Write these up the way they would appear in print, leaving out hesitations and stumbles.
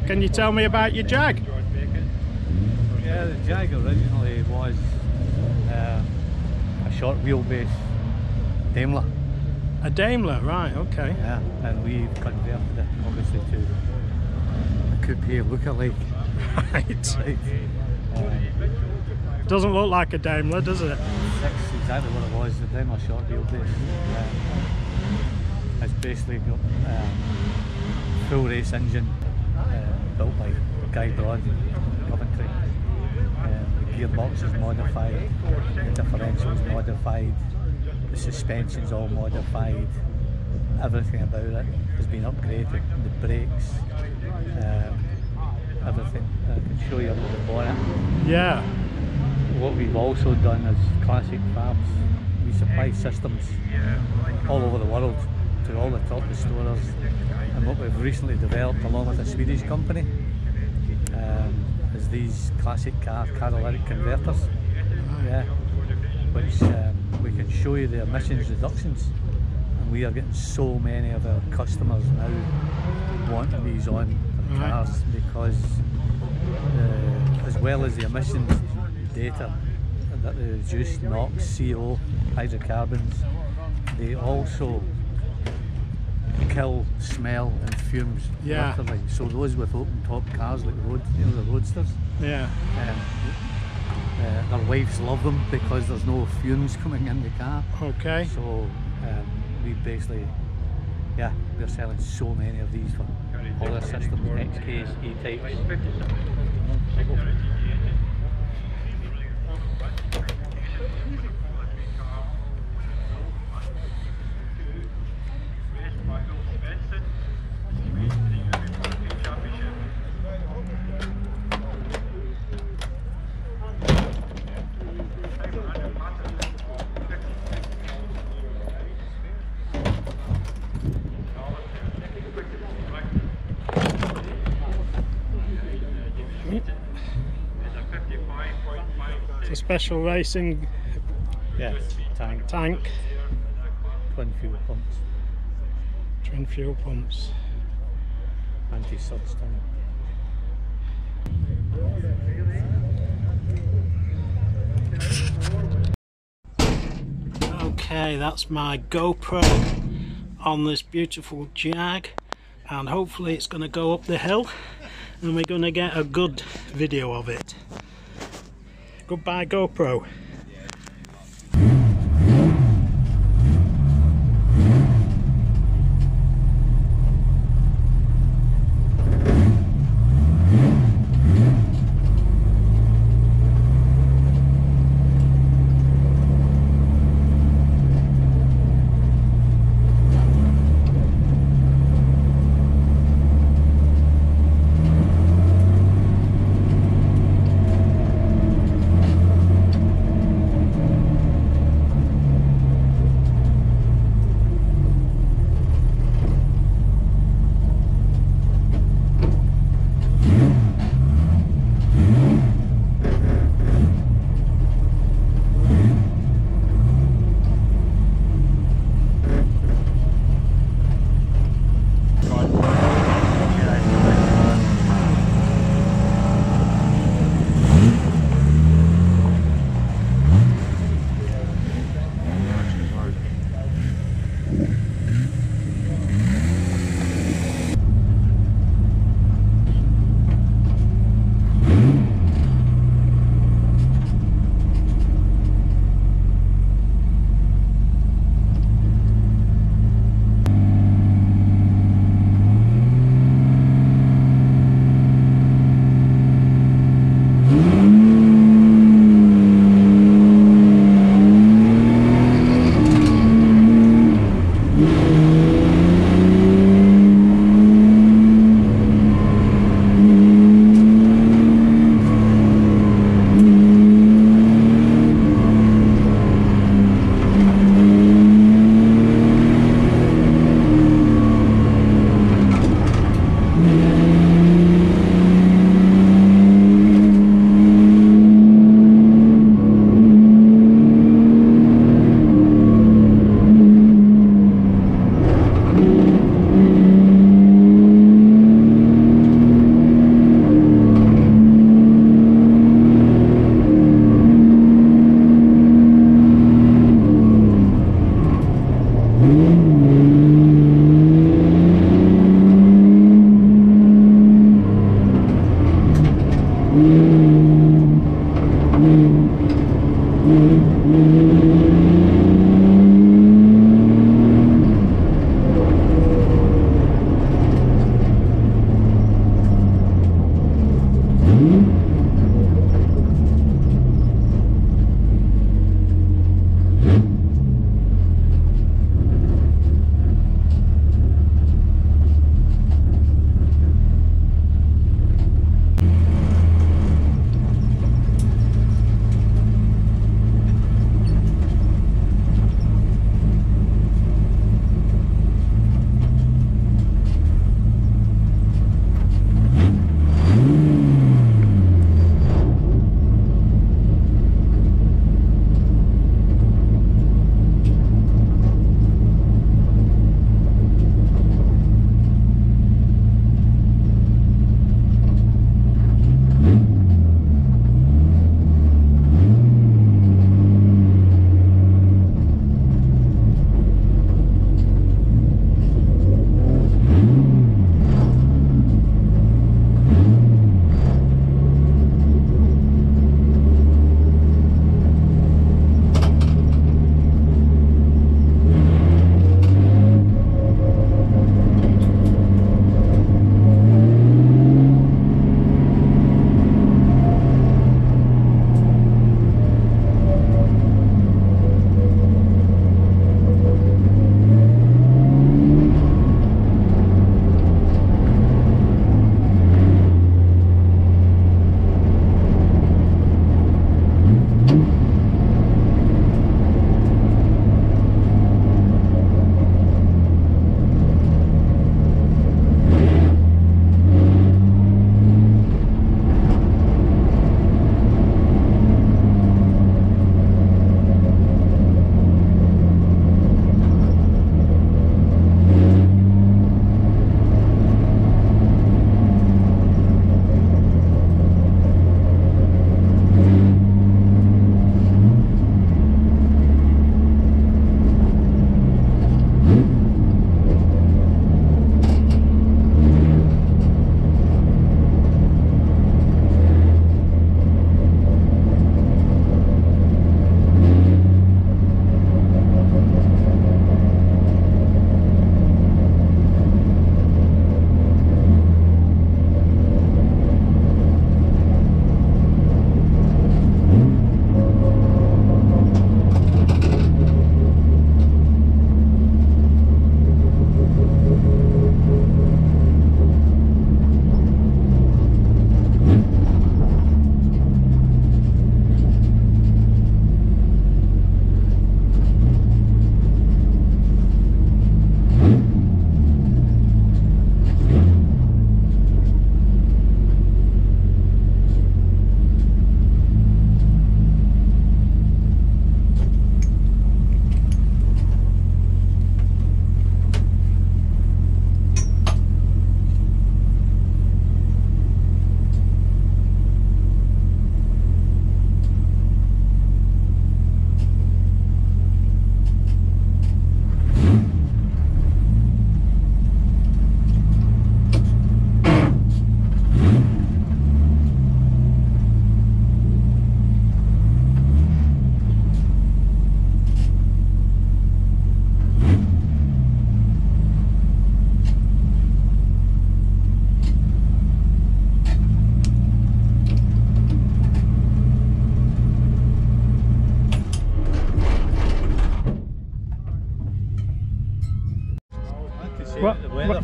Can you tell me about your Jag? Yeah, the Jag originally was a short wheelbase Daimler. A Daimler, right, okay. Yeah, and we converted it obviously to a coupe look-alike. Right. Doesn't look like a Daimler, does it? That's exactly what it was, the Daimler short wheelbase. It's basically got full race engine built by Guy Broad in Coventry. The gearbox is modified, the differential is modified, the suspension's all modified, everything about it has been upgraded, the brakes, everything. I can show you under the bonnet. Yeah. What we've also done is classic fabs. We supply systems all over the world to all the top restorers, and what we've recently developed along with a Swedish company is these classic car catalytic converters, which we can show you the emissions reductions, and we are getting so many of our customers now wanting these on their cars because as well as the emissions data that they reduce NOx, CO, hydrocarbons, they also kill smell and fumes. Yeah. Literally. So those with open top cars like the roadsters, yeah, their wives love them because there's no fumes coming in the car. Okay. So we basically, we're selling so many of these for all our systems, XKs, E-types. It's a special racing tank. Twin fuel pumps. Twin fuel pumps. Anti-suds tank. Okay, that's my GoPro on this beautiful Jag, and hopefully it's going to go up the hill and we're going to get a good video of it. Goodbye GoPro.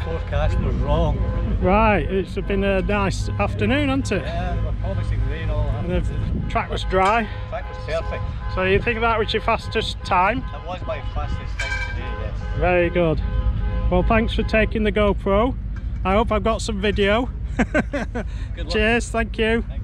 forecast was wrong. Right, it's been a nice afternoon, hasn't it? Yeah, they were promising rain all And the track was dry. The track was perfect. So you think that was your fastest time? That was my fastest time today, yes. Very good. Well, thanks for taking the GoPro. I hope I've got some video. Good luck. Cheers, thank you. Thank